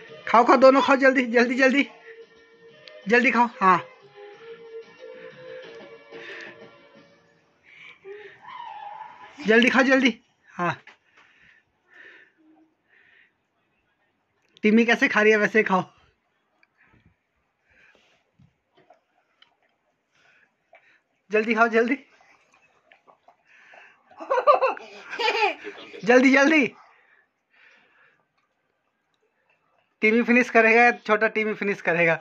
खाओ खाओ दोनों खाओ, जल्दी जल्दी जल्दी जल्दी खाओ। हाँ जल्दी खाओ जल्दी। हाँ टिमी कैसे खा रही है वैसे खाओ। जल्दी खाओ जल्दी जल्दी जल्दी। टिमी फिनिश करेगा, छोटा टिमी फिनिश करेगा।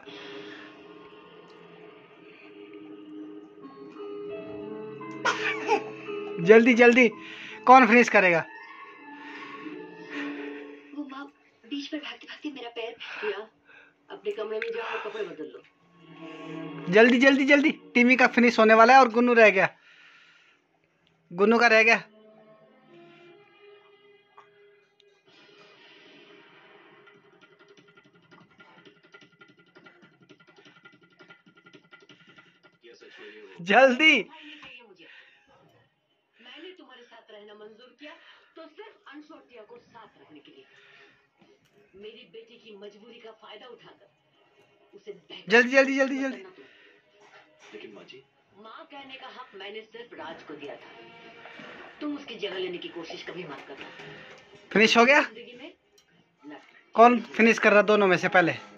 जल्दी जल्दी, कौन फिनिश करेगा? वो माँ बीच में भागते भागते मेरा पैर फिस गया। अपने कमरे में जाओ और कपड़े बदल लो। जल्दी जल्दी जल्दी, टिमी का फिनिश होने वाला है और गुन्नू रह गया, गुन्नू का रह गया। जल्दी। मैंने तुम्हारे साथ रहना मंजूर किया तो सिर्फ अनशोटिया को साथ रखने के लिए, मेरी बेटी की मजबूरी का फायदा उठाकर उसे जल्दी जल्दी जल्दी जल्दी। लेकिन माँ कहने का हक मैंने सिर्फ राज को दिया था, तुम उसकी जगह लेने की कोशिश कभी मत करना। फिनिश हो गया? जिंदगी में कौन फिनिश कर रहा दोनों में से पहले?